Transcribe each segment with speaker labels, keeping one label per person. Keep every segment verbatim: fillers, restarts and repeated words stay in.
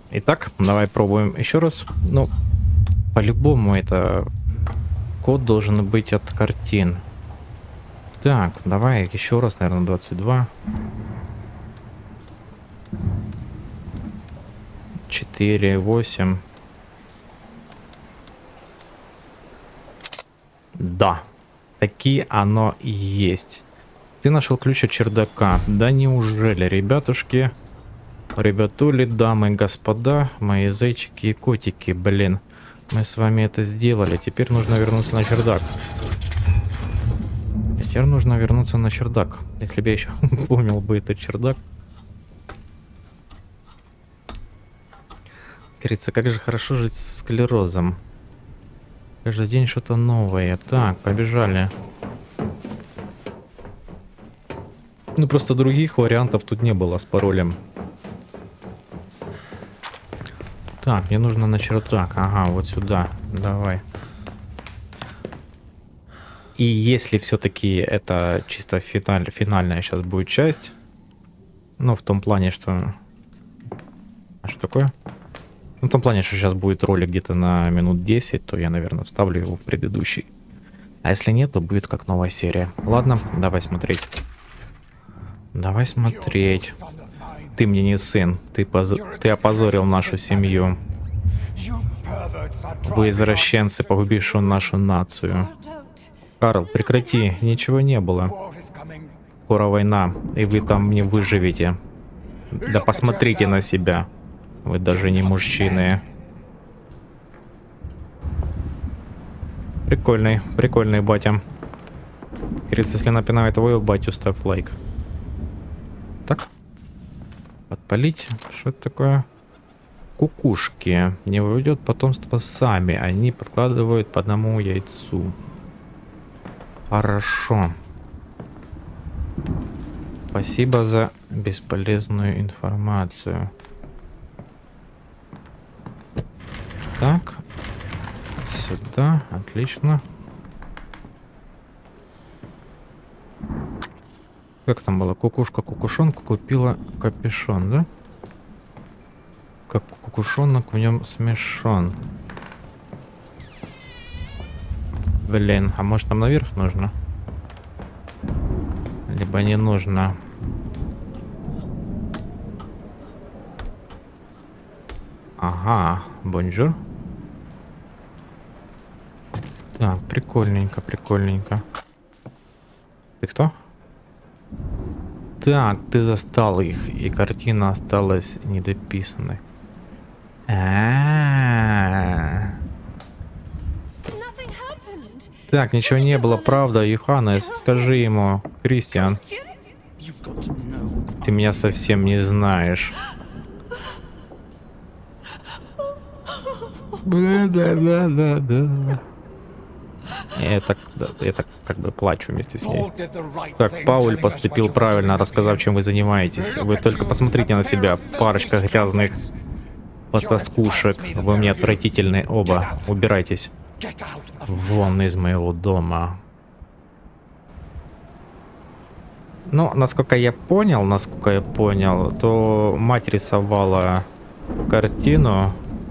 Speaker 1: Итак, давай пробуем еще раз. Ну, по-любому это код должен быть от картин. Так, давай еще раз, наверное, двадцать два. четыре, восемь. Да, таки оно и есть. Ты нашел ключ от чердака. Да неужели, ребятушки? Ребятули, дамы и господа, мои зайчики и котики, блин. Мы с вами это сделали. Теперь нужно вернуться на чердак. Теперь нужно вернуться на чердак. Если бы я еще помнил бы этот чердак. Говорится, как же хорошо жить с склерозом. Каждый день что-то новое. Так, побежали. Ну, просто других вариантов тут не было с паролем. Так, мне нужно на чердак. Ага, вот сюда. Давай. И если все-таки это чисто финаль, финальная сейчас будет часть, ну, в том плане, что... А что такое? Ну, в том плане, что сейчас будет ролик где-то на минут десять, то я, наверное, вставлю его в предыдущий. А если нет, то будет как новая серия. Ладно, давай смотреть. Давай смотреть. Ты мне не сын. Ты, поз... Ты опозорил нашу семью. Вы извращенцы, погубившие нашу нацию. Карл, прекрати. Ничего не было. Скоро война, и вы там не выживете. Да посмотрите на себя. Вы даже не мужчины. Прикольный, прикольный батя. Говорится, если напинаю твою батю, ставь лайк. Так. Подпалить. Что это такое? Кукушки. Не выведет потомство сами. Они подкладывают по одному яйцу. Хорошо. Спасибо за бесполезную информацию. Так. Сюда. Отлично. Как там было? Кукушка кукушонку купила капюшон, да? Как кукушонок в нем смешон. Блин, а может нам наверх нужно? Либо не нужно. Ага, бонжур. Так, прикольненько, прикольненько. Ты кто? Так, ты застал их, и картина осталась недописанной. А-а-а. Так, ничего не было, правда, Йоханнес, скажи ему, Кристиан. Ты меня совсем не знаешь. Да-да-да-да. Я так, да, я так как бы плачу вместе с ней. Так, Пауль поступил правильно, рассказав, чем вы занимаетесь. Вы только посмотрите на себя, парочка грязных потаскушек. Вы мне отвратительны оба. Убирайтесь. Вон из моего дома. Ну, насколько я понял, насколько я понял, то мать рисовала картину.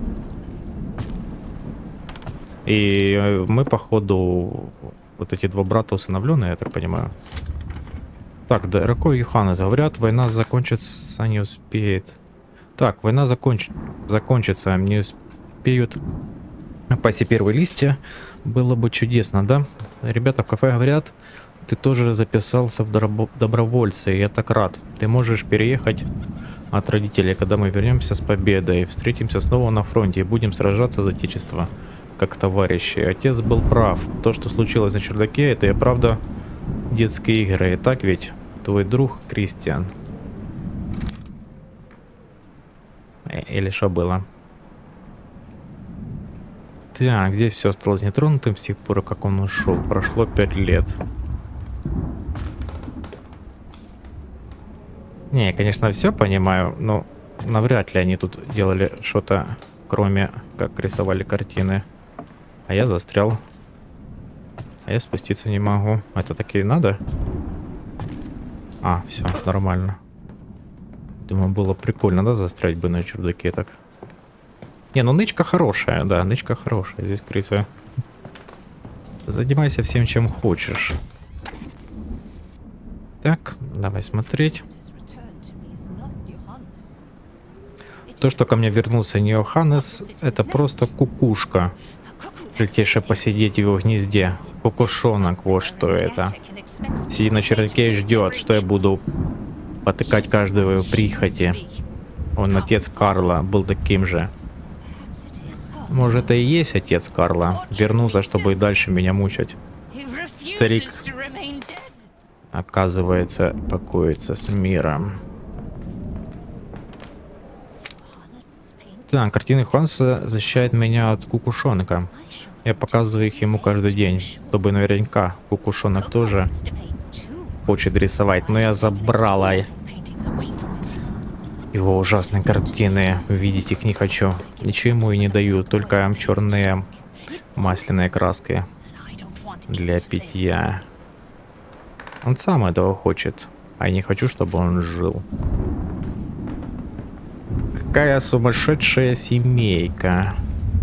Speaker 1: И мы, походу, вот эти два брата усыновленные, я так понимаю. Так, дорогой Йоханнес, говорят, война закончится не успеет. Так, война законч... закончится, не успеют пасть первые листья. Было бы чудесно, да? Ребята в кафе говорят, ты тоже записался в добро... добровольцы, и я так рад. Ты можешь переехать от родителей, когда мы вернемся с победой. Встретимся снова на фронте и будем сражаться за отечество. Как товарищи. Отец был прав. То, что случилось на чердаке, это и правда детские игры. И так ведь твой друг Кристиан. Или что было? Так, здесь все осталось нетронутым с тех пор, как он ушел. Прошло пять лет. Не, я, конечно, все понимаю, но навряд ли они тут делали что-то, кроме как рисовали картины. А я застрял. А я спуститься не могу. Это таки надо? А, все, нормально. Думаю, было прикольно, да, застрять бы на чердаке так. Не, ну нычка хорошая, да, нычка хорошая. Здесь крыса. Занимайся всем, чем хочешь. Так, давай смотреть. То, что ко мне вернулся не Йоханнес, это просто кукушка, прилетевшая посидеть в его гнезде. Кукушонок, вот что это. Сидит на чердаке и ждет, что я буду потыкать каждую прихоти. Он отец Карла был таким же. Может, это и есть отец Карла. Вернулся, чтобы и дальше меня мучать. Старик, оказывается, покоится с миром. Так, картины Йоханнеса защищают меня от кукушонка. Я показываю их ему каждый день, чтобы наверняка кукушонок тоже хочет рисовать. Но я забрала его ужасные картины. Видеть их не хочу. Ничего ему и не даю, только черные масляные краски для питья. Он сам этого хочет, а я не хочу, чтобы он жил. Какая сумасшедшая семейка.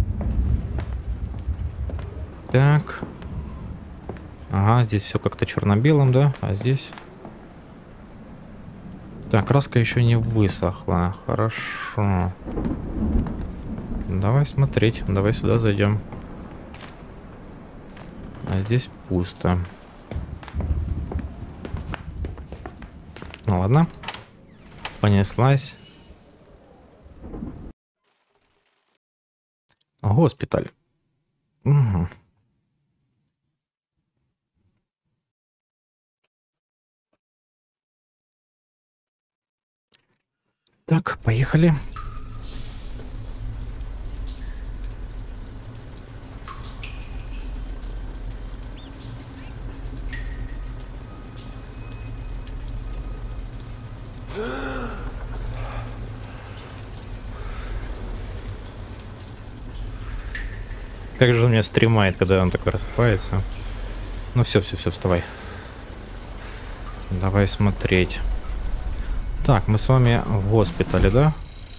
Speaker 1: Так. Ага, здесь все как-то черно-белым, да? А здесь... Так, краска еще не высохла. Хорошо. Давай смотреть. Давай сюда зайдем. А здесь пусто. Ну ладно. Понеслась. Госпиталь. Угу. Так, поехали. Как же он меня стремает, когда он так просыпается. Ну все, все, все, вставай. Давай смотреть. Так, мы с вами в госпитале, да?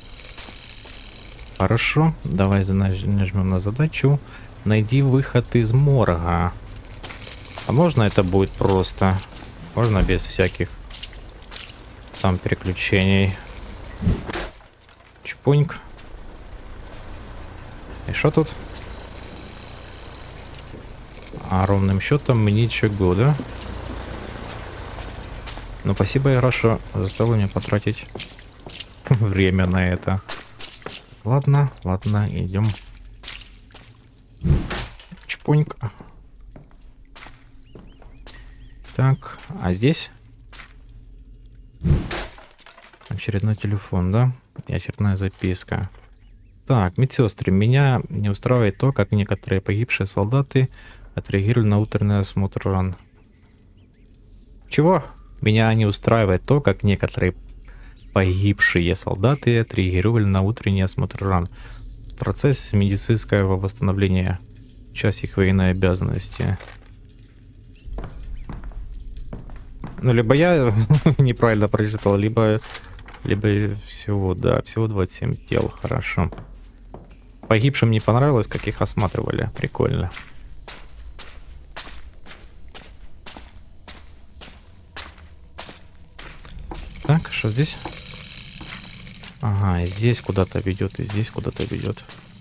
Speaker 1: Хорошо. Давай нажмем на задачу. Найди выход из морга. А можно это будет просто? Можно без всяких там переключений. Чпуньк. И что тут? А ровным счетом ничего, да? Ну, спасибо, игра, что заставила меня потратить время на это. Ладно, ладно, идем. Чпуньк. Так, а здесь? Очередной телефон, да? И очередная записка. Так, медсестры, меня не устраивает то, как некоторые погибшие солдаты отреагировали на утренний осмотр ран. Чего? Меня не устраивает то, как некоторые погибшие солдаты отреагировали на утренний осмотр ран. Процесс медицинского восстановления. Часть их военной обязанности. Ну, либо я неправильно прочитал, либо... Либо всего, да, всего двадцать семь тел. Хорошо. Погибшим не понравилось, как их осматривали. Прикольно. Так, что здесь? Ага, и здесь куда-то ведет, и здесь куда-то ведет.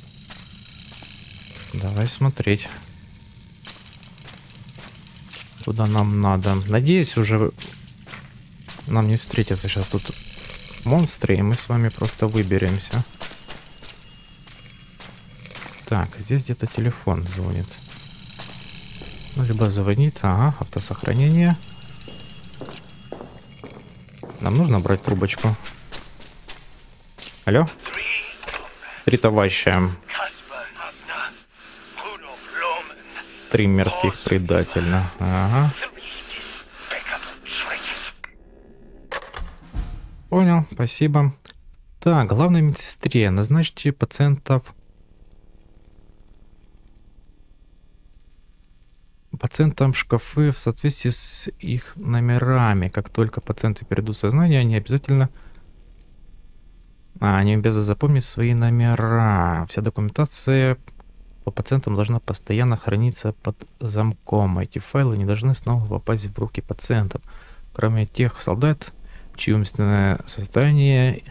Speaker 1: Давай смотреть. Куда нам надо. Надеюсь, уже нам не встретятся сейчас тут монстры, и мы с вами просто выберемся. Так, здесь где-то телефон звонит. Ну, либо звонит. Ага, автосохранение. Нам нужно брать трубочку. Алло? Три товарища. Три мерзких предателя. Ага. Понял, спасибо. Так, главной медсестре назначьте пациентов... Пациентам шкафы в соответствии с их номерами. Как только пациенты перейдут в сознание, они обязательно А, не обязаны запомнить свои номера. Вся документация по пациентам должна постоянно храниться под замком. Эти файлы не должны снова попасть в руки пациентов. Кроме тех солдат, чье умственное состояние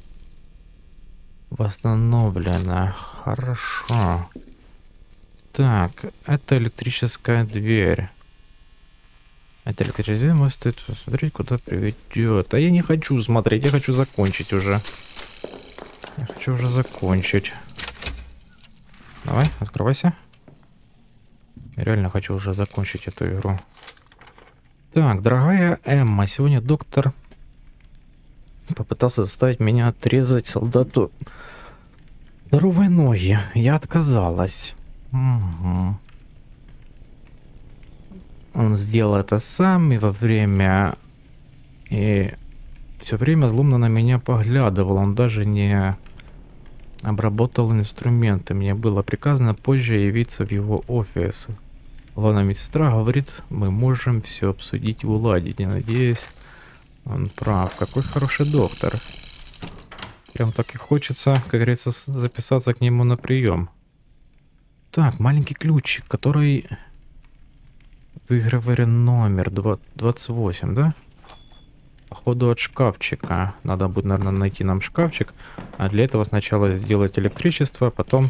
Speaker 1: восстановлено. Хорошо. Так, это электрическая дверь. Это электрическая дверь, может стоит посмотреть, куда приведет. А я не хочу смотреть, я хочу закончить уже. Я хочу уже закончить. Давай, открывайся. Я реально хочу уже закончить эту игру. Так, дорогая Эмма, сегодня доктор попытался заставить меня отрезать солдату здоровые ноги. Я отказалась. Угу. Он сделал это сам и во время... И все время злобно на меня поглядывал. Он даже не обработал инструменты. Мне было приказано позже явиться в его офис. Главная медсестра говорит, мы можем все обсудить и уладить. Я надеюсь, он прав. Какой хороший доктор. Прям так и хочется, как говорится, записаться к нему на прием. Так, маленький ключик, который... Выигрываем номер двадцать восемь, да? Походу от шкафчика. Надо будет, наверное, найти нам шкафчик. А для этого сначала сделать электричество, потом...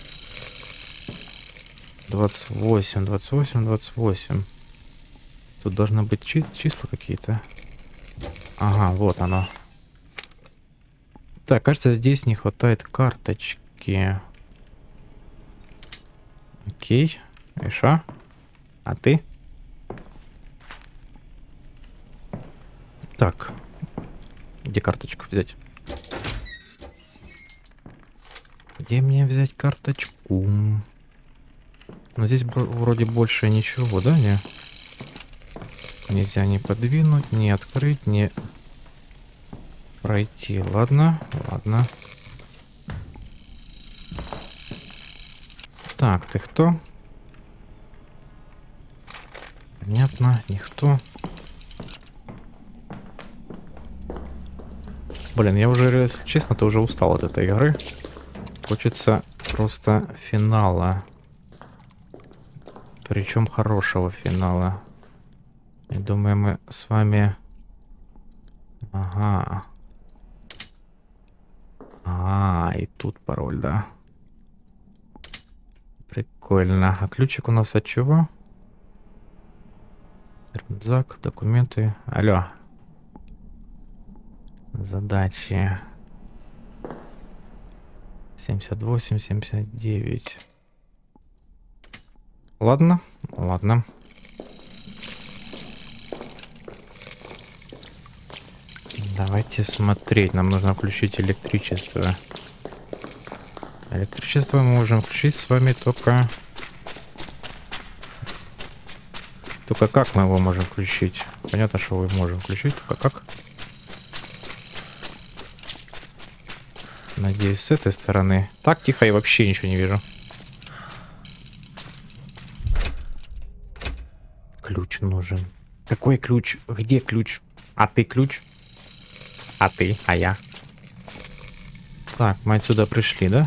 Speaker 1: двадцать восемь, двадцать восемь, двадцать восемь. Тут должны быть чи числа какие-то. Ага, вот оно. Так, кажется, здесь не хватает карточки. Окей. Иша. А ты? Так. Где карточку взять? Где мне взять карточку? Но здесь вроде больше ничего, да? Не? Нельзя не подвинуть, не открыть, не пройти. Ладно, ладно. Так, ты кто? Понятно, никто. Блин, я уже, если честно, то уже устал от этой игры. Хочется просто финала. Причем хорошего финала. Я думаю, мы с вами... Ага. А, и тут пароль, да. Прикольно. А ключик у нас от чего? Рюкзак, документы. Алло. Задачи. семьдесят восемь, семьдесят девять. Ладно, ладно. Давайте смотреть. Нам нужно включить электричество. Электричество мы можем включить с вами только... Только как мы его можем включить? Понятно, что мы можем включить. Только как? Надеюсь, с этой стороны. Так тихо, я вообще ничего не вижу. Ключ нужен. Какой ключ? Где ключ? А ты ключ? А ты? А я? Так, мы отсюда пришли, да?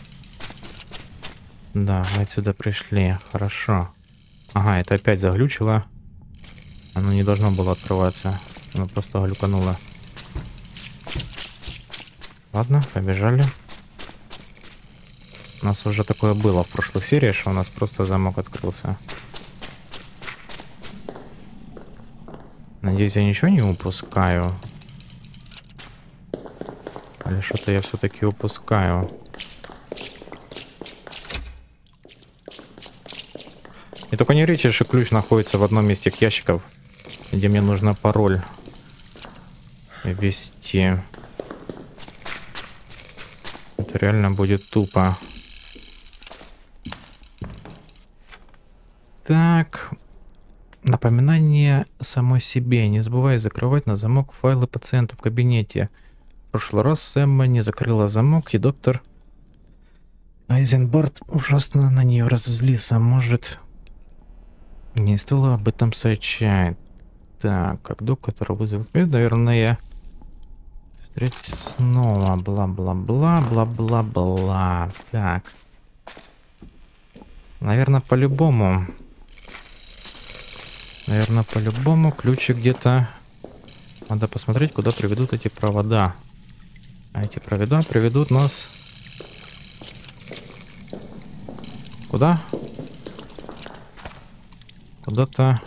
Speaker 1: Да, мы отсюда пришли. Хорошо. Ага, это опять заглючило. Оно не должно было открываться. Оно просто глюкануло. Ладно, побежали. У нас уже такое было в прошлых сериях, что у нас просто замок открылся. Надеюсь, я ничего не упускаю. Или что-то я все-таки упускаю. И только не речь, что ключ находится в одном месте ящиков, где мне нужно пароль ввести. Это реально будет тупо. Так. Напоминание самой себе. Не забывай закрывать на замок файлы пациента в кабинете. В прошлый раз Эмма не закрыла замок, и доктор Айзенбард ужасно на нее разозлился. Может, не стоило об этом сообщать. Так, как доктор вызовет, наверное, Смотреть снова. Бла-бла-бла, бла-бла-бла. Так. Наверное, по-любому. Наверное, по-любому ключик где-то. Надо посмотреть, куда приведут эти провода. А эти провода приведут нас... Куда? Куда-то...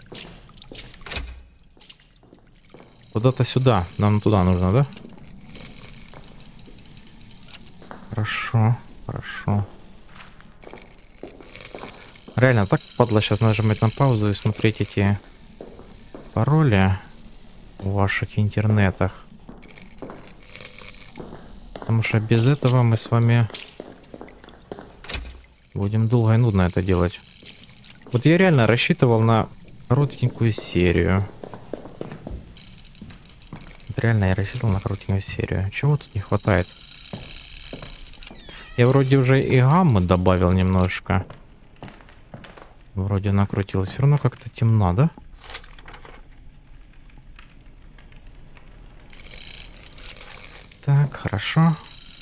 Speaker 1: Куда-то сюда. Нам туда нужно, да? Хорошо, хорошо. Реально, так падла сейчас нажимать на паузу и смотреть эти пароли в ваших интернетах. Потому что без этого мы с вами будем долго и нудно это делать. Вот я реально рассчитывал на коротенькую серию. Вот реально я рассчитывал на коротенькую серию. Чего тут не хватает? Я вроде уже и гаммы добавил немножко. Вроде накрутилось. Все равно как-то темно, да? Так, хорошо.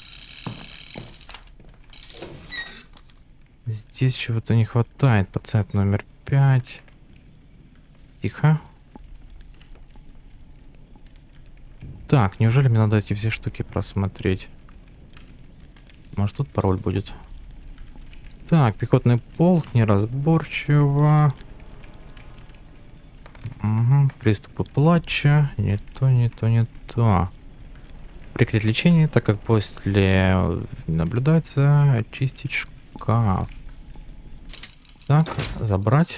Speaker 1: Здесь чего-то не хватает. Пациент номер пять. Тихо. Так, неужели мне надо эти все штуки просмотреть? Может, тут пароль будет? Так, пехотный полк, неразборчиво. Угу, приступы плача. Не то, не то, не то. Прекратить лечение, так как после наблюдается очистить шкаф. Так, забрать.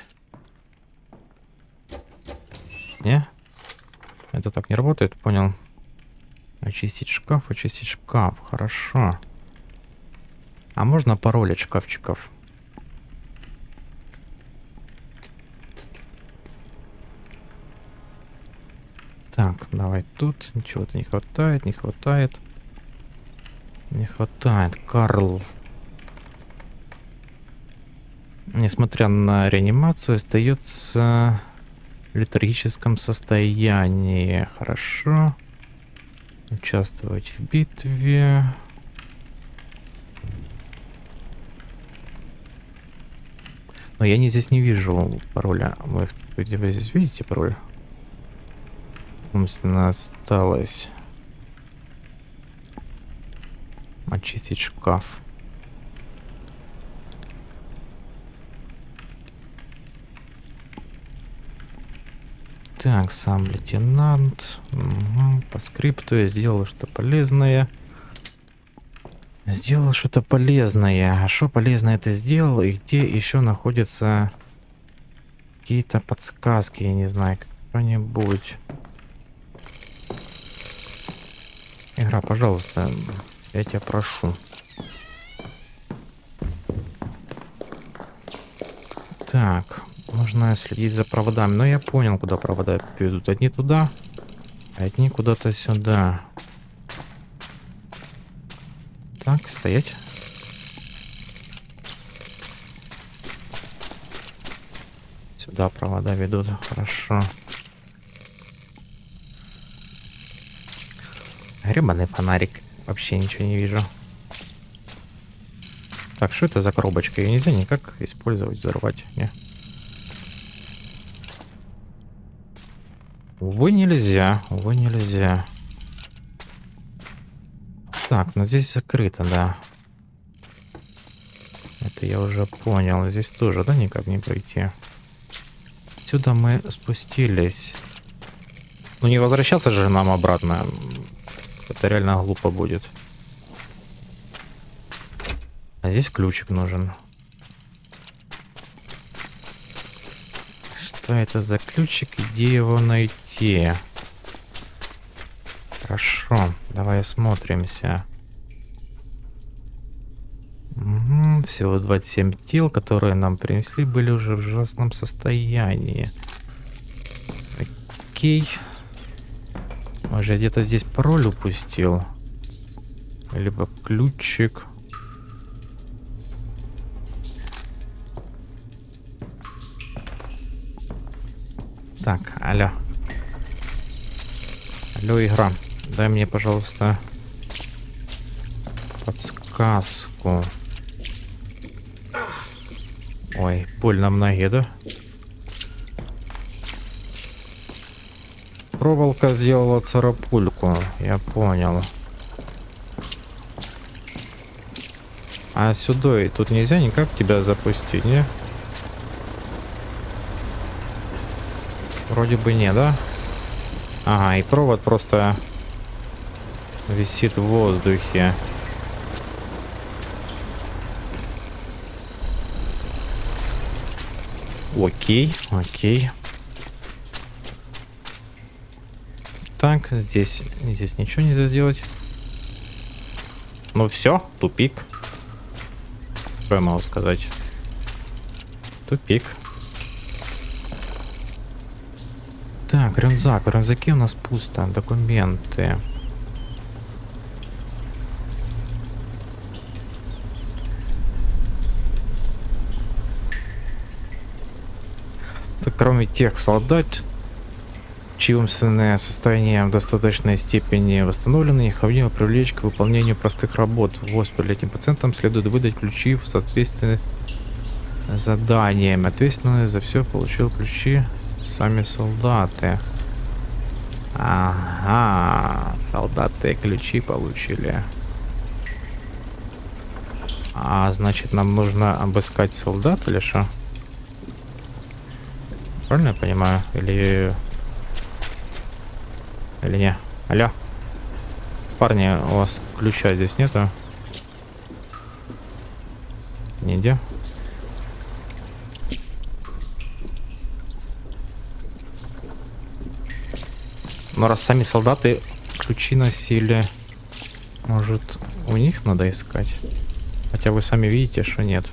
Speaker 1: Не? Это так не работает, понял. Очистить шкаф, очистить шкаф. Хорошо. А можно пароль от шкафчиков? Так, давай тут. Ничего-то не хватает, не хватает. Не хватает. Карл. Несмотря на реанимацию, остается в летаргическом состоянии. Хорошо. Участвовать в битве. Но я не здесь не вижу пароля. Вы, вы здесь видите пароль? Умственно осталось. Очистить шкаф. Так, сам лейтенант. Угу. По скрипту я сделал что-то полезное. Сделал что-то полезное. А что полезное это сделал? И где еще находятся какие-то подсказки? Я не знаю, кто-нибудь. Игра, пожалуйста, я тебя прошу. Так, нужно следить за проводами. Но я понял, куда провода ведут. Одни туда, а одни куда-то сюда. Так, стоять. Сюда провода ведут. Хорошо. Гребаный фонарик. Вообще ничего не вижу. Так, что это за коробочка? Ее нельзя никак использовать, взорвать. Не. Увы, нельзя. Увы, нельзя. Так, ну здесь закрыто, да. Это я уже понял. Здесь тоже, да, никак не пройти. Отсюда мы спустились. Ну не возвращаться же нам обратно. Это реально глупо будет. А здесь ключик нужен. Что это за ключик? Где его найти? Хорошо, давай осмотримся. Угу, всего двадцать семь тел, которые нам принесли, были уже в ужасном состоянии. Окей. Может, я где-то здесь пароль упустил? Либо ключик. Так, алло. Алло, игра. Дай мне, пожалуйста, подсказку. Ой, больно в ноге, да? Проволока сделала царапульку, я понял. А сюда и тут нельзя никак тебя запустить, не? Вроде бы не, да? Ага, и провод просто висит в воздухе. Окей, окей. Так, здесь, здесь ничего нельзя сделать. Ну все, тупик. Что я могу сказать? Тупик. Так, рюкзак. В рюкзаке у нас пусто. Документы. Так, кроме тех солдат, чьи умственное состояние в достаточной степени восстановлено, необходимо привлечь к выполнению простых работ. В госпитале этим пациентам следует выдать ключи в соответствии с заданием. Ответственность за все получил ключи сами солдаты. Ага, солдаты ключи получили. А значит, нам нужно обыскать солдат или что? Правильно я понимаю? Или... Или не? Алло? Парни, у вас ключа здесь нету? Нигде? Но раз сами солдаты ключи носили, может, у них надо искать? Хотя вы сами видите, что нет.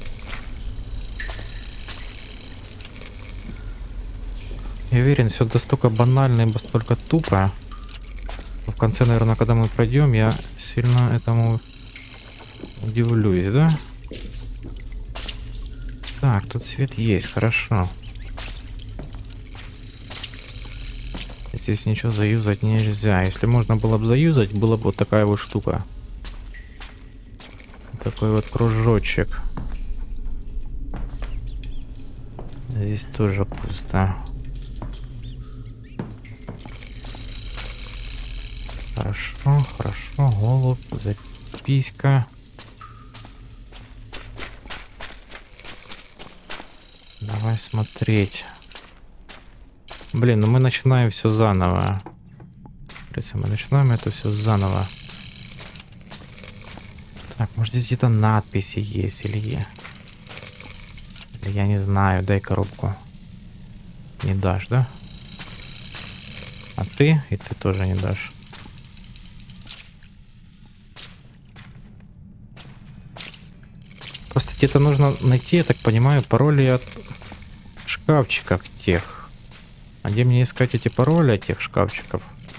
Speaker 1: Я уверен, все настолько банально и настолько тупо. В конце, наверное, когда мы пройдем, я сильно этому удивлюсь, да? Так, тут свет есть, хорошо. Здесь ничего заюзать нельзя. Если можно было бы заюзать, была бы вот такая вот штука. Такой вот кружочек. Здесь тоже пусто. Хорошо, хорошо. Голубь, записка. Давай смотреть. Блин, ну мы начинаем все заново. Мы начинаем это все заново. Так, может здесь где-то надписи есть или я... Или я не знаю. Дай коробку. Не дашь, да? А ты? И ты тоже не дашь. Просто где-то нужно найти, я так понимаю, пароли от шкафчиков тех. А где мне искать эти пароли от тех шкафчиков?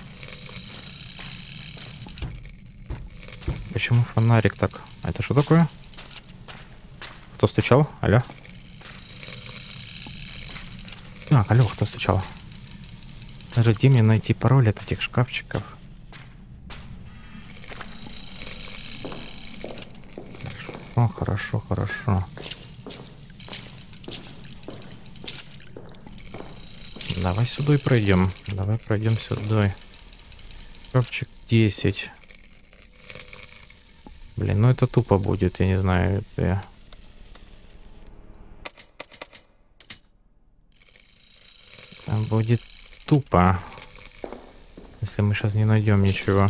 Speaker 1: Почему фонарик так? А это что такое? Кто стучал? Алло? Так, алло, кто стучал? Где мне найти пароль от этих шкафчиков? О, хорошо, хорошо. Давай сюда и пройдем. Давай пройдем сюда. Шкафчик десять. Блин, ну это тупо будет, я не знаю. Это... Там будет тупо. Если мы сейчас не найдем ничего.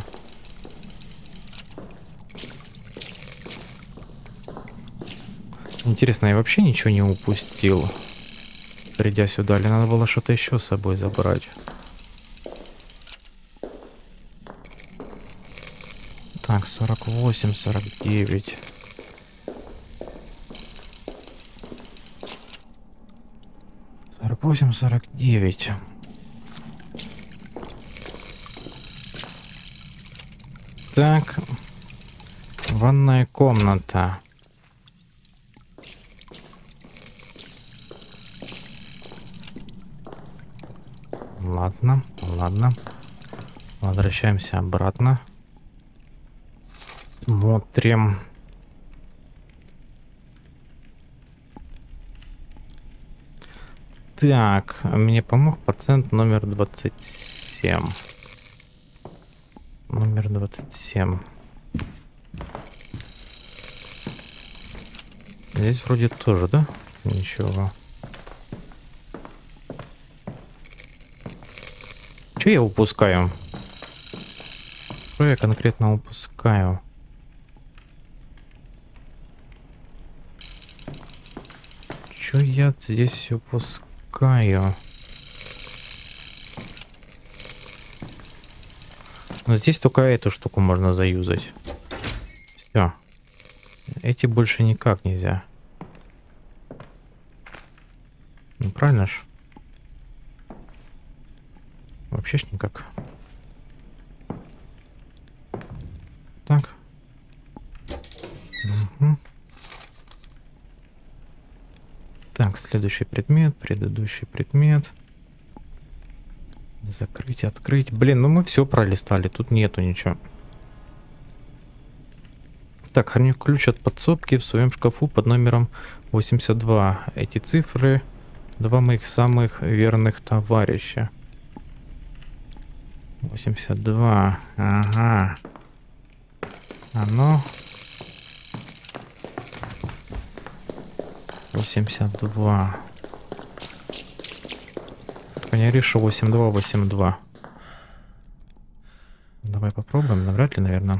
Speaker 1: Интересно, я вообще ничего не упустил, придя сюда, или надо было что-то еще с собой забрать? Так, сорок восемь, сорок девять. сорок восемь, сорок девять. Так, ванная комната. Ладно, ладно. Возвращаемся обратно. Смотрим. Так, мне помог пациент номер двадцать семь. Номер двадцать семь. Здесь вроде тоже, да? Ничего. Что я упускаю? Что я конкретно упускаю? Что я здесь упускаю? Но здесь только эту штуку можно заюзать. Все. Эти больше никак нельзя. Ну правильно ж? Вообще ж никак. Так. Угу. Так, следующий предмет, предыдущий предмет. Закрыть, открыть. Блин, ну мы все пролистали, тут нету ничего. Так, храню ключ от подсобки в своем шкафу под номером восемьдесят два. Эти цифры — два моих самых верных товарища. восемьдесят два. Ага. Оно. восемьдесят два. Только не решу восемьдесят два, восемьдесят два. Давай попробуем. Навряд ли, наверное.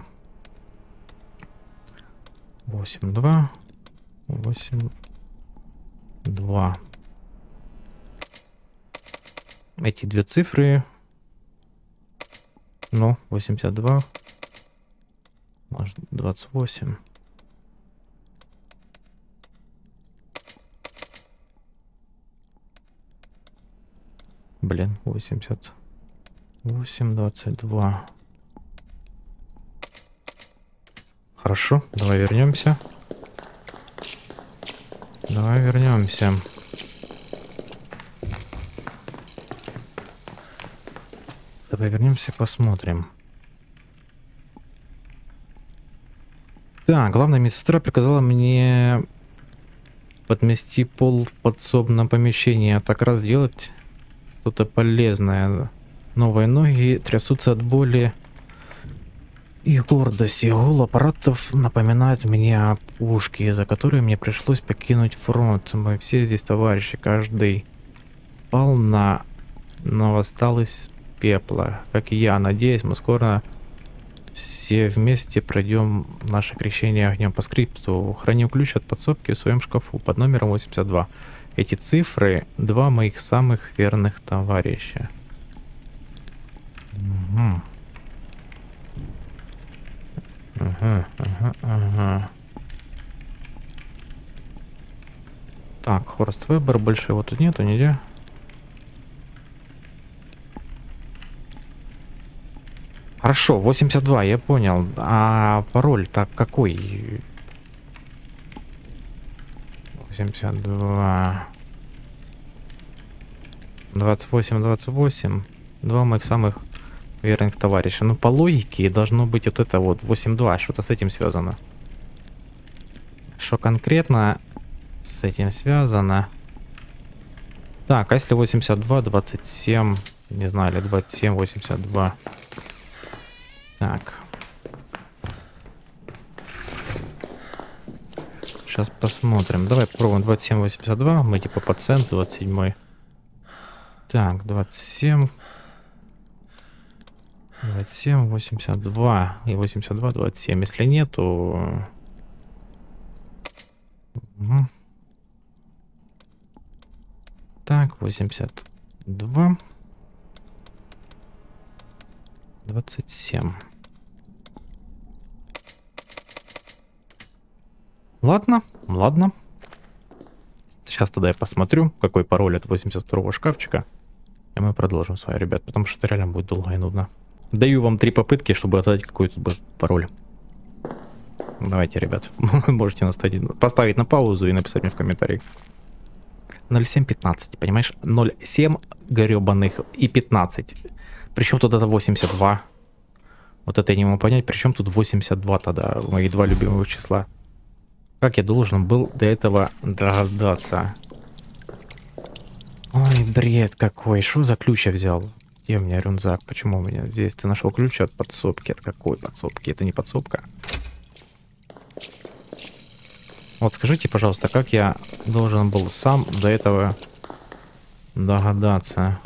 Speaker 1: восемьдесят два. восемьдесят два. Эти две цифры. Ну, восемьдесят два. Может, двадцать восемь. Блин, восемьдесят восемь, двадцать два. Хорошо, давай вернемся. Давай вернемся. Давай вернемся, посмотрим. Так, главная медсестра приказала мне подмести пол в подсобном помещении, а так раз делать что-то полезное. Новые ноги трясутся от боли и гордости. Гул аппаратов напоминает мне о пушке, за которой мне пришлось покинуть фронт. Мы все здесь товарищи, каждый пал на... но осталось пепла, как и я. Надеюсь, мы скоро все вместе пройдем наше крещение огнем. По скрипту. Храню ключ от подсобки в своем шкафу под номером восемьдесят два. Эти цифры — два моих самых верных товарища. Угу. Ага, ага, ага. Так, Хорст выбор больше его тут нету нигде. Хорошо, восемьдесят два, я понял. А пароль так какой? восемьдесят два. двадцать восемь, двадцать восемь. Два моих самых верных товарища. Ну, по логике должно быть вот это вот восемьдесят два. Что-то с этим связано. Что конкретно с этим связано? Так, а если восемьдесят два, двадцать семь? Не знаю, или двадцать семь, восемьдесят два. Так. Сейчас посмотрим. Давай попробуем двадцать семь, восемьдесят два. Мы типа пациент двадцать семь. Так, двадцать семь. двадцать семь, восемьдесят два. И восемьдесят два, двадцать семь. Если нет, то... Угу. Так, восемьдесят два. двадцать семь. Ладно, ладно. Сейчас тогда я посмотрю, какой пароль от восемьдесят второго шкафчика. И мы продолжим с вами, ребят, потому что это реально будет долго и нудно. Даю вам три попытки, чтобы отдать какой-то пароль. Давайте, ребят, можете наставить, поставить на паузу и написать мне в комментарии. ноль семь пятнадцать, понимаешь? ноль семь гребаных и пятнадцать. Причем тут это восемьдесят два? Вот это я не могу понять. Причем тут восемьдесят два тогда? Мои два любимых числа. Как я должен был до этого догадаться? Ой, бред какой. Что за ключ я взял? Где у меня рюкзак? Почему у меня здесь? Ты нашел ключ от подсобки. От какой подсобки? Это не подсобка. Вот скажите, пожалуйста, как я должен был сам до этого догадаться?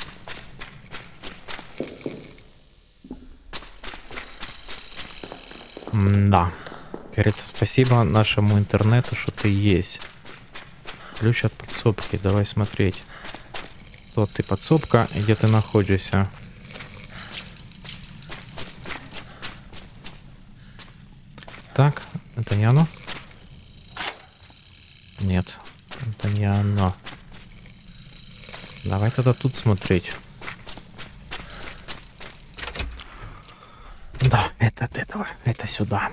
Speaker 1: М-да. Говорится, спасибо нашему интернету, что ты есть. Ключ от подсобки. Давай смотреть. Кто ты, подсобка, и где ты находишься? Так, это не оно? Нет, это не оно. Давай тогда тут смотреть. Да, это от этого. Это сюда.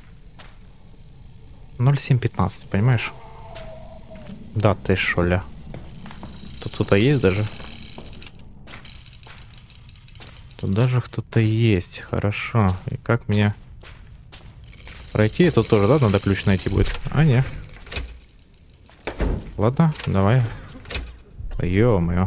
Speaker 1: ноль семь пятнадцать, понимаешь? Да, ты шоля. Тут кто-то есть даже? Тут даже кто-то есть. Хорошо. И как мне пройти? Это тоже, да, надо ключ найти будет? А, не. Ладно, давай. Ё-моё.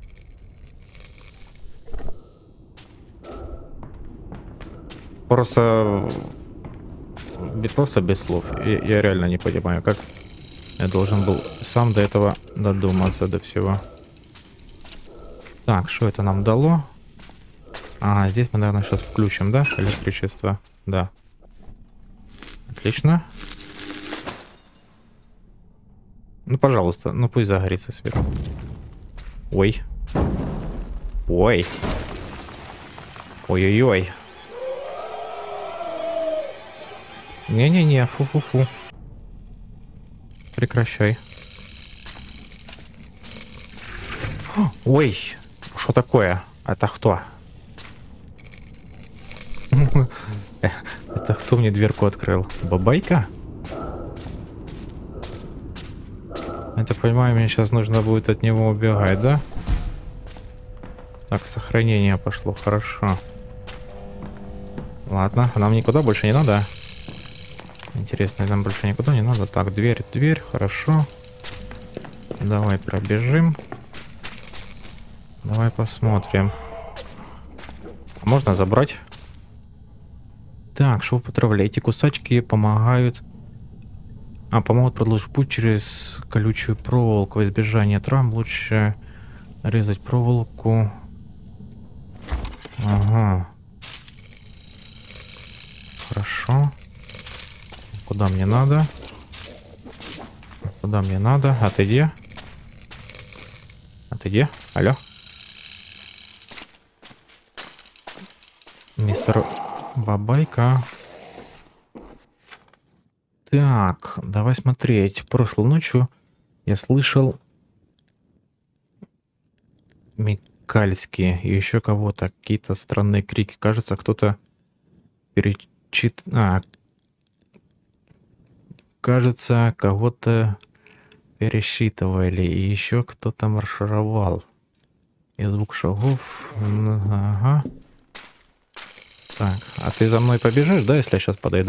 Speaker 1: Просто... Просто без слов. Я, я реально не понимаю, как я должен был сам до этого додуматься, до всего. Так, что это нам дало? А, здесь мы, наверное, сейчас включим, да? Электричество. Да. Отлично. Ну, пожалуйста, ну пусть загорится сверху. Ой. Ой. Ой-ой-ой. Не-не-не, фу-фу-фу. Прекращай. Ой, что такое? Это кто? Это кто мне дверку открыл? Бабайка? Я так понимаю, мне сейчас нужно будет от него убегать, да? Так, сохранение пошло, хорошо. Ладно, нам никуда больше не надо. Интересно, нам больше никуда не надо. Так, дверь, дверь, хорошо. Давай пробежим. Давай посмотрим. Можно забрать? Так, что употребляю? Эти кусачки помогают... А, помогут продолжить путь через колючую проволоку. В избежание травм лучше резать проволоку. Ага. Хорошо. Куда мне надо? Куда мне надо? А ты где? А ты где? Алло? Мистер Бабайка. Так, давай смотреть. Прошлой ночью я слышал Микальский и еще кого-то. Какие-то странные крики. Кажется, кто-то перечит... А, кажется, кого-то пересчитывали. И еще кто-то маршировал. И звук шагов... Ага. Так, а ты за мной побежишь, да, если я сейчас подойду?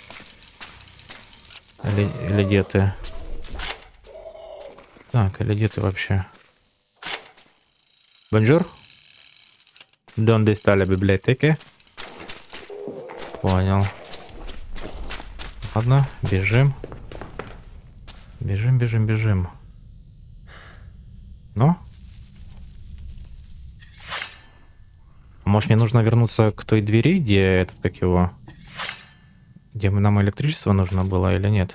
Speaker 1: Или, или где ты? Так, или где ты вообще? Бонжур? Донde está la библиотека? Понял. Ладно, бежим. Бежим, бежим, бежим. Ну? Может, мне нужно вернуться к той двери, где этот, как его... Где нам электричество нужно было или нет?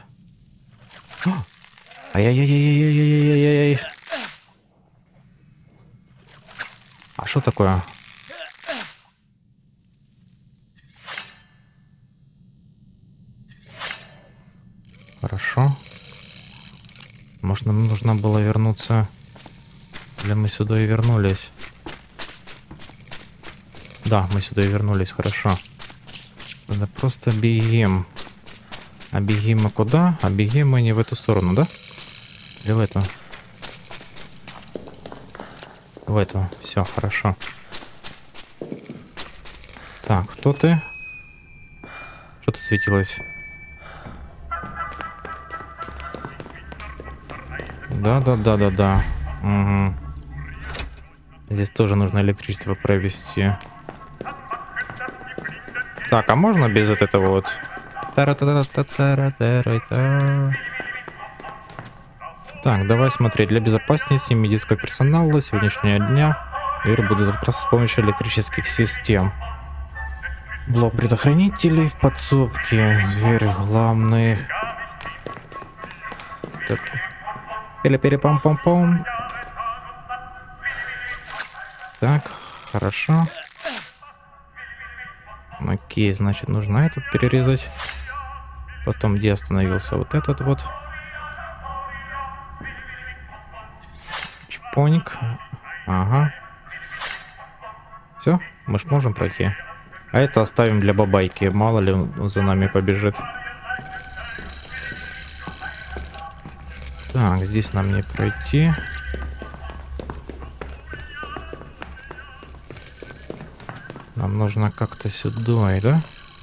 Speaker 1: Ай-яй-яй-яй-яй-яй-яй-яй-яй. А что такое? Хорошо. Может, нам нужно было вернуться... Или мы сюда и вернулись? Да, мы сюда и вернулись, хорошо. Надо просто бегим. А бегим мы куда? А бегим мы не в эту сторону, да? Или в эту? В эту. Все, хорошо. Так, кто ты? Что-то светилось. Да-да-да-да-да. Угу. Здесь тоже нужно электричество провести. Так, а можно без вот этого вот? Так, давай смотреть. Для безопасности медицинского персонала сегодняшнего дня дверь будет закрываться с помощью электрических систем. Блок предохранителей в подсобке. Дверь главных. Пере-пере-пам-пам-пам. Так, хорошо. Окей, значит, нужно этот перерезать. Потом где остановился вот этот вот. Чпоник. Ага. Все, мы ж можем пройти. А это оставим для бабайки. Мало ли он за нами побежит. Так, здесь нам не пройти. Нам нужно как-то сюда, да?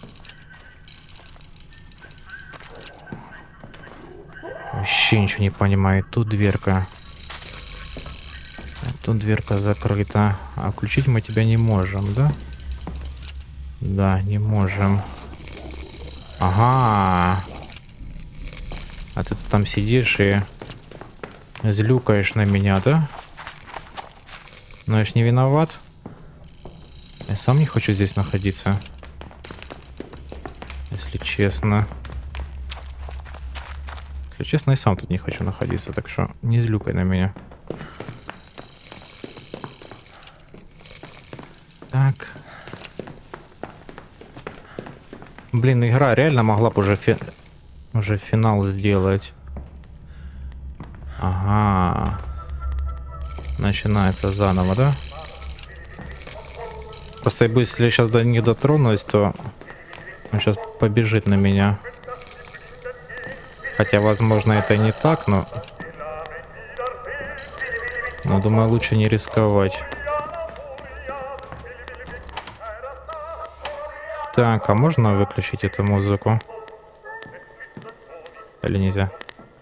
Speaker 1: Вообще ничего не понимаю. Тут дверка. Тут дверка закрыта. А включить мы тебя не можем, да? Да, не можем. Ага. А ты там сидишь и злюкаешь на меня, да? Но я ж не виноват. Я сам не хочу здесь находиться. Если честно. Если честно, я сам тут не хочу находиться. Так что не злюкай на меня. Так. Блин, игра реально могла бы уже, фи... уже финал сделать. Ага. Начинается заново, да? Просто если я сейчас до не дотронусь, то он сейчас побежит на меня. Хотя, возможно, это не так, но... Но, думаю, лучше не рисковать. Так, а можно выключить эту музыку? Или нельзя?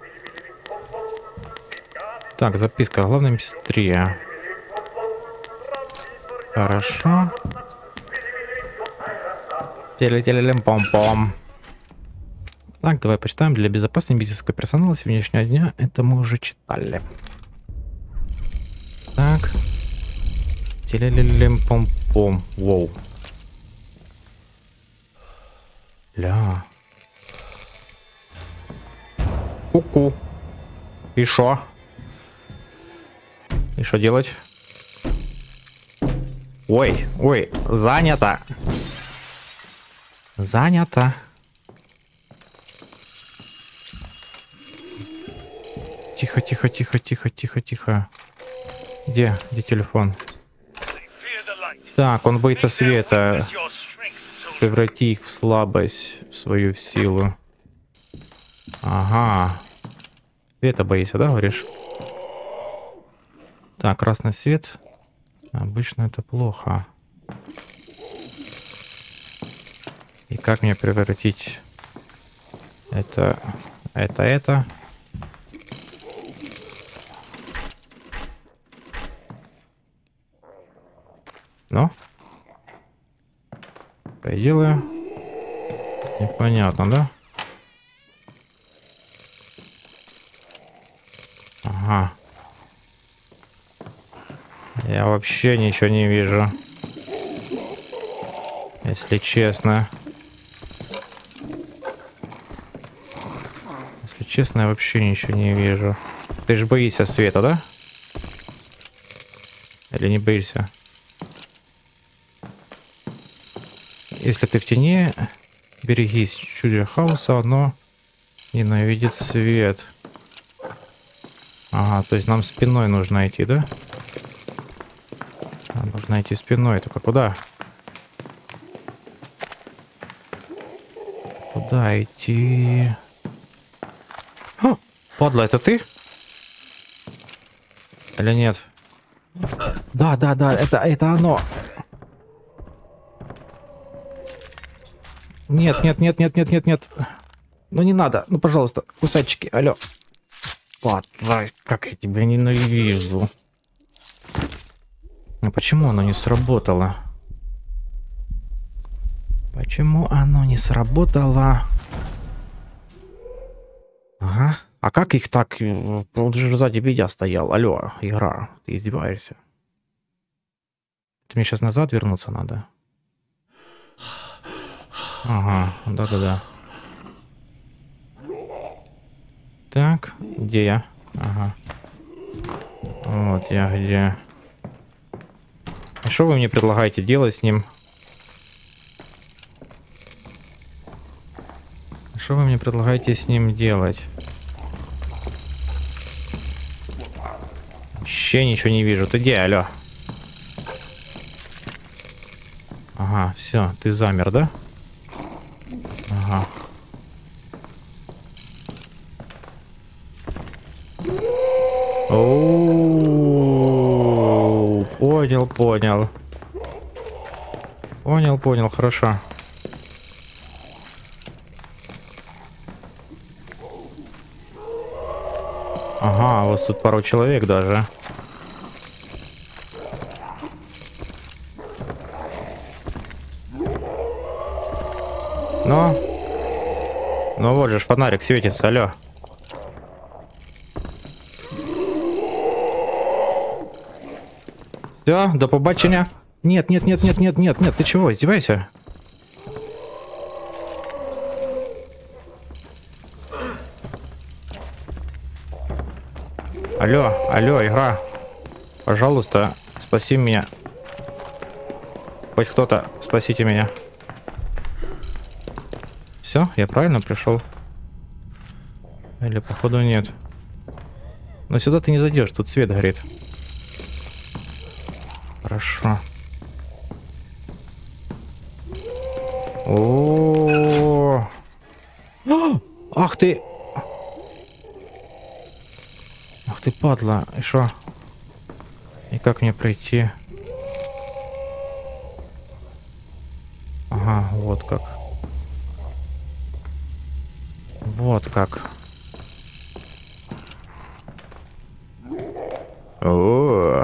Speaker 1: Так, записка. Главное, быстрее. Хорошо. Теле-теле-лем-пом-пом. Так, давай почитаем. Для безопасности медицинского персонала сегодняшнего дня. Это мы уже читали. Так. Теле-лем-пом-пом. Воу. Ля. Ку-ку. И шо? И что делать? Ой, ой, занято. Занято. Тихо, тихо, тихо, тихо, тихо, тихо. Где? Где телефон? Так, он боится света. Преврати их в слабость, в свою силу. Ага. Света боится, да, говоришь? Так, красный свет. Обычно это плохо. И как мне превратить это, это, это? Ну? Поделаю. Непонятно, да? Ага. Я вообще ничего не вижу. Если честно. Если честно, я вообще ничего не вижу. Ты же боишься света, да? Или не боишься? Если ты в тени, берегись. Чудо хаоса, оно ненавидит свет. Ага, то есть нам спиной нужно идти, да? А, нужно идти спиной. Только куда? Куда идти? О, падла, это ты? Или нет? Да, да, да, это, это оно. Нет, нет, нет, нет, нет, нет, нет. Ну не надо, ну пожалуйста, кусачки, алло. Падла, как я тебя ненавижу. А почему оно не сработало? Почему оно не сработало? Ага. А как их так? Он же сзади меня стоял. Алло, игра, ты издеваешься? Ты мне сейчас назад вернуться надо? Ага, да-да-да. Так, где я? Ага. Вот я где. И что вы мне предлагаете делать с ним? Что вы мне предлагаете с ним делать? Вообще ничего не вижу. Ты где, алло? Ага, все, ты замер, да? Ага. О, понял, понял. Понял, понял, хорошо. Ага, у вас тут пару человек даже. Но. Ну вот же фонарик светится, алло. Все, до побачення. Нет, нет, нет, нет, нет, нет, нет, ты чего, издевайся? Алло, алло, игра. Пожалуйста, спаси меня. Хоть кто-то, спасите меня. Все, я правильно пришел? Или походу нет? Но сюда ты не зайдешь, тут свет горит. Хорошо. О, ах ты! Ах ты падла! И шо? И как мне пройти? Ага, вот как. Вот как. О,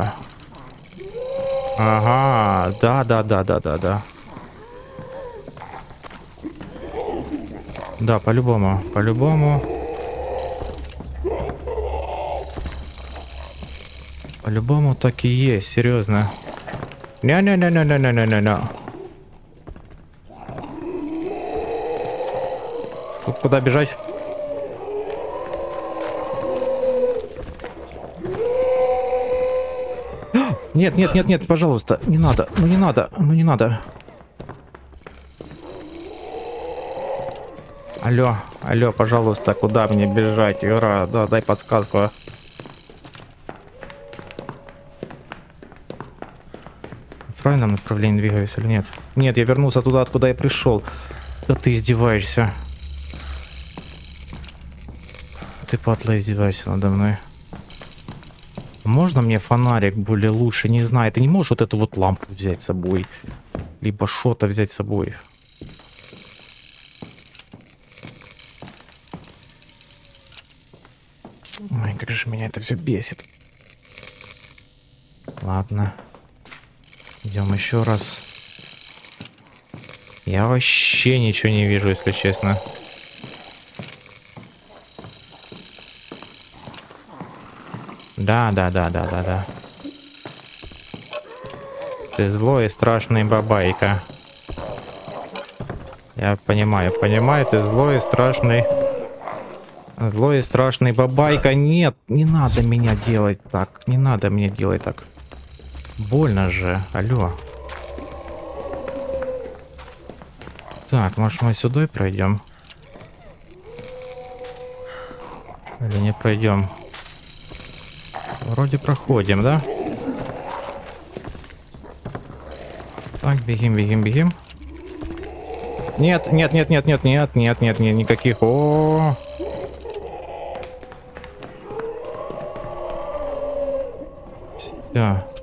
Speaker 1: ага, да, да, да, да, да, да. Да, по-любому, по-любому. По-любому так и есть, серьезно. Не-не-не-не-не-не-не-не. Тут куда бежать? Нет, нет, нет, нет, пожалуйста, не надо, ну не надо, ну не надо. Алло, алло, пожалуйста, куда мне бежать? Игра, да, дай подсказку. В правильном направлении двигаюсь или нет? Нет, я вернулся туда, откуда я пришел. Да ты издеваешься. Ты, падла, издеваешься надо мной. Можно мне фонарик более лучше? Не знаю, ты не можешь вот эту вот лампу взять с собой? Либо что-то взять с собой? Ой, как же меня это все бесит. Ладно. Идем еще раз. Я вообще ничего не вижу, если честно. Да, да, да, да, да, да. Ты злой и страшный бабайка. Я понимаю, понимаю, ты злой и страшный. Злой и страшный бабайка. Нет, не надо меня делать так. Не надо мне делать так. Больно же. Алло. Так, может мы сюда пройдем? Или не пройдем? Вроде проходим, да? Так, бегим, бегим, бегим. Нет, нет, нет, нет, нет, нет, нет, нет, нет, никаких. О, все.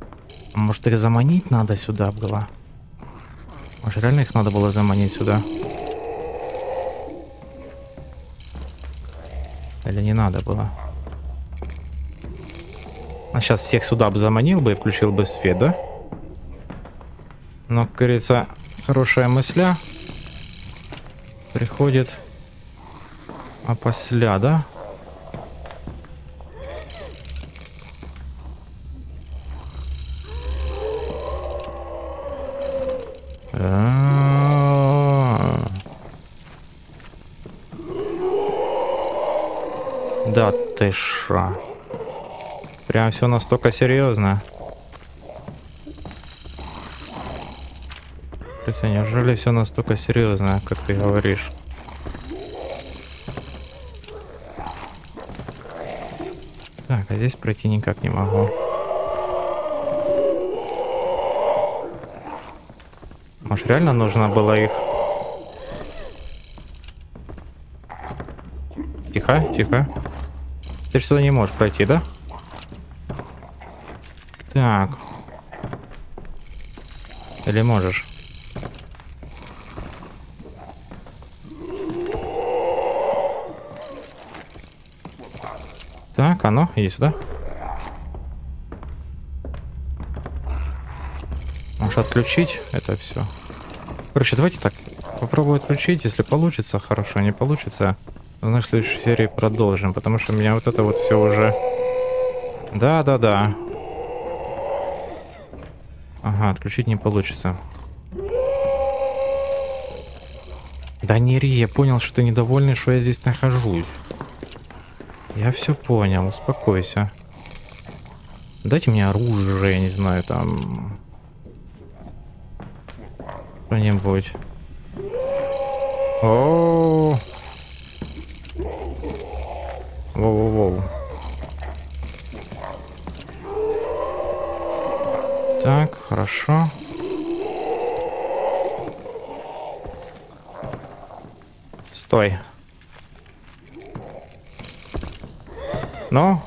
Speaker 1: Может, их заманить надо сюда было? Может, реально их надо было заманить сюда? Или не надо было? А сейчас всех сюда бы заманил бы и включил бы свет, да? Но, как говорится, хорошая мысля приходит опосля, да? А-а-а. Да ты шо? Прям все настолько серьезно. Неужели все настолько серьезно, как ты говоришь? Так, а здесь пройти никак не могу. Может, реально нужно было их... Тихо, тихо. Ты что-то не можешь пройти, да? Так. Или можешь? Так, а ну, иди сюда. Можешь отключить это все. Короче, давайте так. Попробую отключить. Если получится, хорошо. Не получится, в нашей следующей серии продолжим. Потому что у меня вот это вот все уже... Да, да, да. Ага, отключить не получится. Да не ри, я понял, что ты недовольный, что я здесь нахожусь. Я все понял, успокойся. Дайте мне оружие, я не знаю, там... Что-нибудь. О, воу-воу-воу. Так, хорошо. Стой. Ну?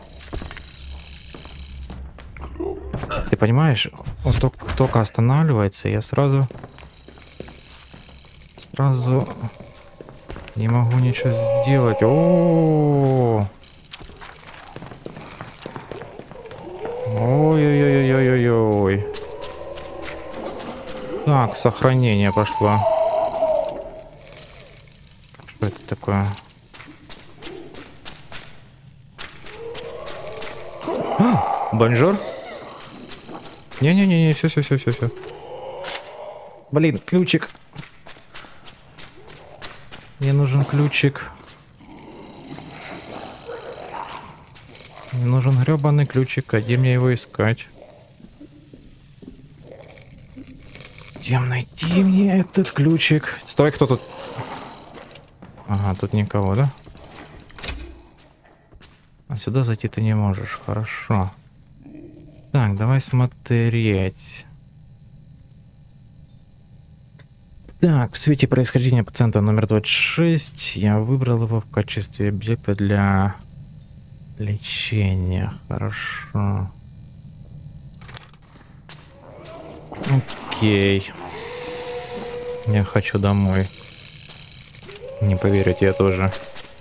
Speaker 1: Ты понимаешь, он только, только останавливается, и я сразу... Сразу... Не могу ничего сделать. О-о-о! Ой-ой-ой-ой-ой-ой. Так, сохранение пошло. Что это такое? Бонжур? Не-не-не, все, все, все, все, все. Блин, ключик. Мне нужен ключик. Мне нужен гребаный ключик. А где мне его искать? Где найти мне этот ключик? Стой, кто тут? Ага, тут никого, да? А сюда зайти ты не можешь. Хорошо. Так, давай смотреть. Так, в свете происхождения пациента номер двадцать шесть я выбрал его в качестве объекта для лечения. Хорошо. Окей. Я хочу домой. Не поверите, я тоже.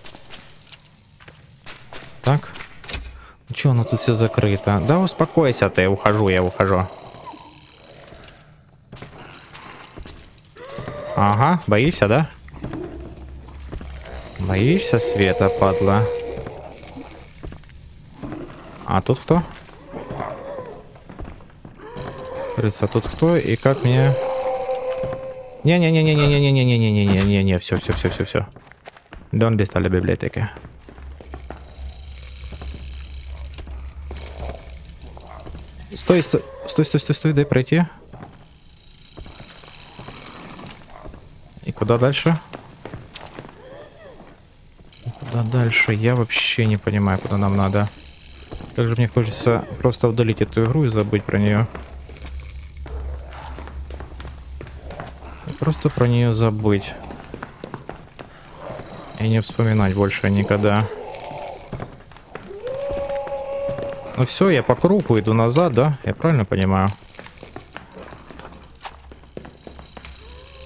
Speaker 1: Так. Ну что, ну тут все закрыто. Да успокойся ты, ухожу, я ухожу. Ага, боишься, да? Боишься света, падла? А тут кто? Крыса, тут кто и как мне... Не-не-не-не-не-не-не-не-не-не-не-не-не, все, все, все, все, все. Дон бестали библиотеки. Стой, стой, стой, стой, стой, стой, дай пройти. И куда дальше? Куда дальше? Я вообще не понимаю, куда нам надо. Как же мне хочется просто удалить эту игру и забыть про нее. Просто про нее забыть. И не вспоминать больше никогда. Ну все, я по кругу иду назад, да? Я правильно понимаю?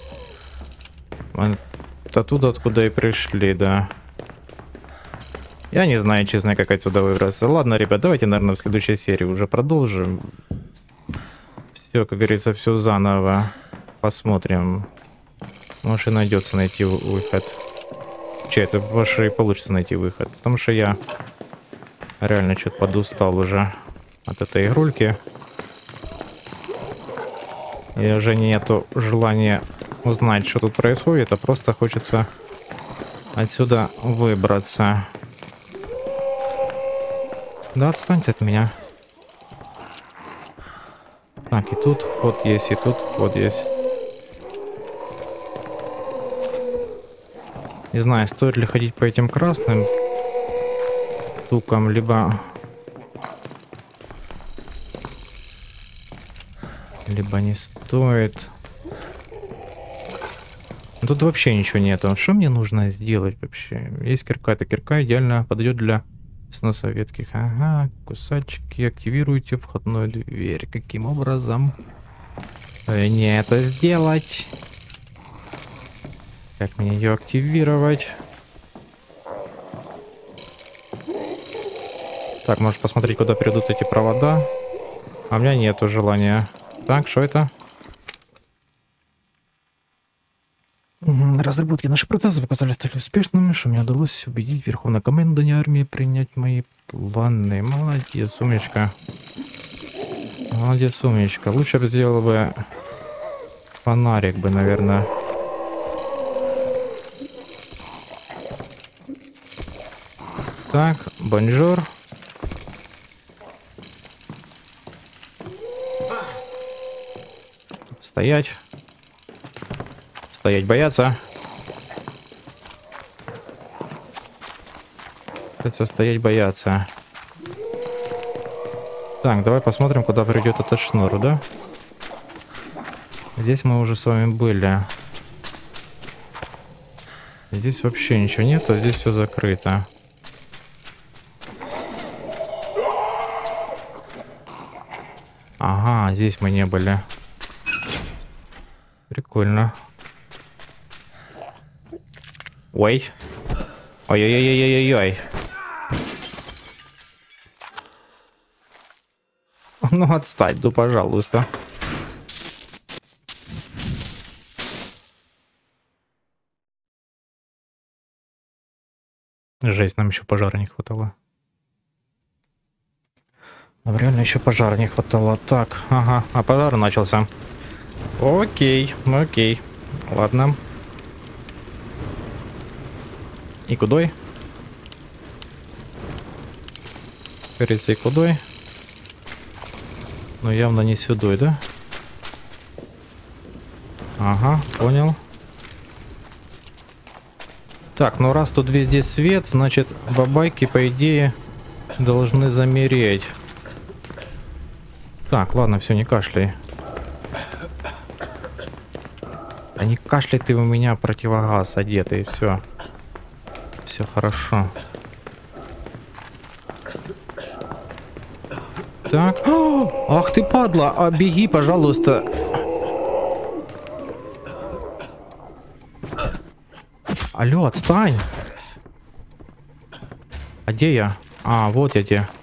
Speaker 1: Вот оттуда, откуда и пришли, да. Я не знаю, честно, как отсюда выбраться. Ладно, ребят, давайте, наверное, в следующей серии уже продолжим. Все, как говорится, все заново. Посмотрим. Может, и найдется найти выход. Че, это ваше и получится найти выход. Потому что я реально что-то подустал уже от этой игрульки. И уже нету желания узнать, что тут происходит, а просто хочется отсюда выбраться. Да отстаньте от меня. Так, и тут вход есть, и тут вход есть. Не знаю, стоит ли ходить по этим красным штукам, либо... Либо не стоит. Тут вообще ничего нету. Что мне нужно сделать вообще? Есть кирка. Эта кирка идеально подойдет для сноса ветки. Ага, кусачки. Активируйте входную дверь. Каким образом мне это сделать? Как мне ее активировать? Так, может посмотреть, куда придут эти провода. А у меня нету желания. Так, что это? Разработки наших протезов оказались столь успешными, что мне удалось убедить Верховное командование армии принять мои планы. Молодец, умничка. Молодец, умничка. Лучше бы сделал бы фонарик бы, наверное. Так, бонжур. Стоять. Стоять, бояться. Придется стоять, бояться. Так, давай посмотрим, куда придет этот шнур, да? Здесь мы уже с вами были. Здесь вообще ничего нету, здесь все закрыто. Ага, здесь мы не были. Прикольно. Ой. Ой-ой-ой-ой-ой-ой. Ну, отстать, ну, пожалуйста. Жесть, нам еще пожара не хватало. Нам реально еще пожара не хватало. Так, ага, а пожар начался. Окей, окей. Ладно. И кудой? Кажется, и кудой. Но явно не сюдой, да? Ага, понял. Так, ну раз тут везде свет, значит, бабайки, по идее, должны замереть. Так, ладно, все, не кашляй. А не кашляй ты, у меня противогаз одетый, все. Все хорошо. Так. О, ах ты падла, а беги, пожалуйста. Алло, отстань. А где я? А, вот я где.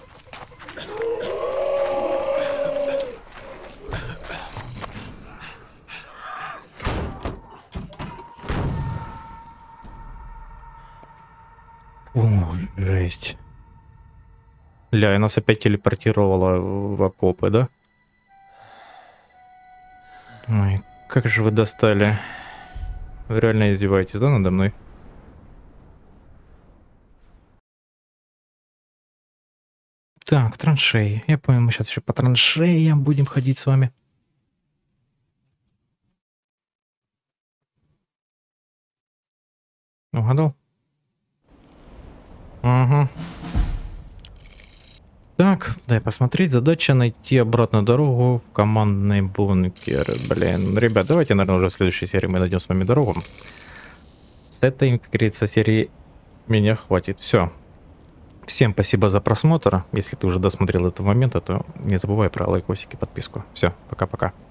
Speaker 1: О, жесть. Ля, и нас опять телепортировало в окопы, да? Ой, как же вы достали. Вы реально издеваетесь, да, надо мной? Так, траншеи. Я понял, мы сейчас еще по траншеям будем ходить с вами. Угадал? Угу. Так, дай посмотреть. Задача найти обратную дорогу в командный бункер. Блин, ребят, давайте, наверное, уже в следующей серии мы найдем с вами дорогу. С этой, как говорится, серии меня хватит. Все. Всем спасибо за просмотр. Если ты уже досмотрел этого момента, то не забывай про лайкосики и подписку. Все, пока-пока.